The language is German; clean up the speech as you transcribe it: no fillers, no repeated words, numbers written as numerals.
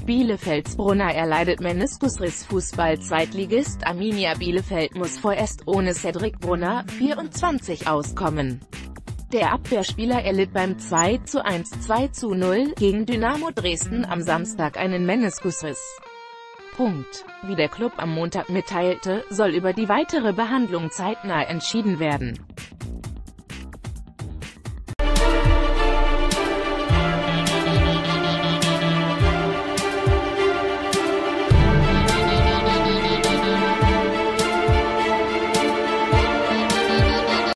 Bielefelds Brunner erleidet Meniskusriss. Fußball-Zweitligist Arminia Bielefeld muss vorerst ohne Cedric Brunner, 24, auskommen. Der Abwehrspieler erlitt beim 2:1/2:0 gegen Dynamo Dresden am Samstag einen Meniskusriss. Wie der Klub am Montag mitteilte, soll über die weitere Behandlung zeitnah entschieden werden.